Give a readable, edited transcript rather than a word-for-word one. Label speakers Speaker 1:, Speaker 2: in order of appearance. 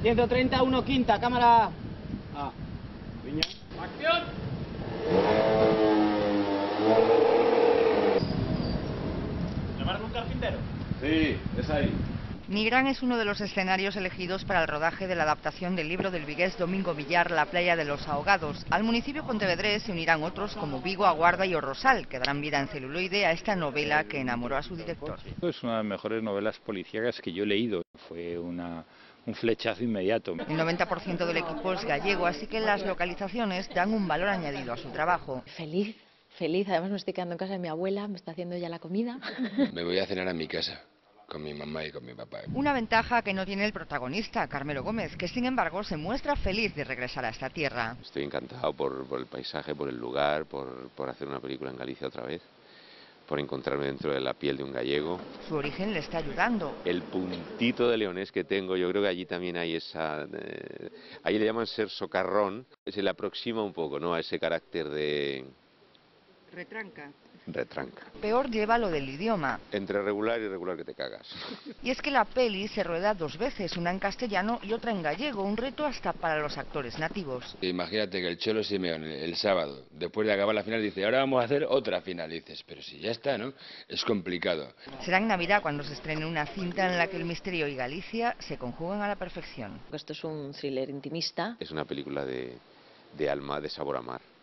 Speaker 1: 130, 1 quinta, cámara. Ah. Piña. ¡Acción! ¿Llamaron un carpintero?
Speaker 2: Sí, es ahí.
Speaker 3: Nigrán es uno de los escenarios elegidos para el rodaje de la adaptación del libro del vigués Domingo Villar, La playa de los ahogados. Al municipio pontevedrés se unirán otros como Vigo, Aguarda y Orrosal, que darán vida en celuloide a esta novela que enamoró a su director.
Speaker 4: Es una de las mejores novelas policíacas que yo he leído. Fue un flechazo inmediato.
Speaker 3: El 90% del equipo es gallego, así que las localizaciones dan un valor añadido a su trabajo.
Speaker 5: Feliz, además me estoy quedando en casa de mi abuela, me está haciendo ya la comida.
Speaker 6: Me voy a cenar a mi casa, con mi mamá y con mi papá.
Speaker 3: Una ventaja que no tiene el protagonista, Carmelo Gómez, que sin embargo se muestra feliz de regresar a esta tierra.
Speaker 7: Estoy encantado por el paisaje, por el lugar, por hacer una película en Galicia otra vez, por encontrarme dentro de la piel de un gallego.
Speaker 3: Su origen le está ayudando.
Speaker 7: El puntito de leonés que tengo, yo creo que allí también hay esa... allí le llaman ser socarrón, se le aproxima un poco, ¿no?, a ese carácter de...
Speaker 3: Retranca.
Speaker 7: Peor
Speaker 3: lleva lo del idioma.
Speaker 7: Entre regular y regular que te cagas.
Speaker 3: Y es que la peli se rueda 2 veces, una en castellano y otra en gallego, un reto hasta para los actores nativos.
Speaker 6: Imagínate que el Cholo Simeone el sábado, después de acabar la final, dice, ahora vamos a hacer otra final. Y dices, pero si ya está, ¿no? Es complicado.
Speaker 3: Será en Navidad cuando se estrene una cinta en la que el misterio y Galicia se conjugan a la perfección.
Speaker 5: Esto es un thriller intimista.
Speaker 7: Es una película de alma, de sabor a mar.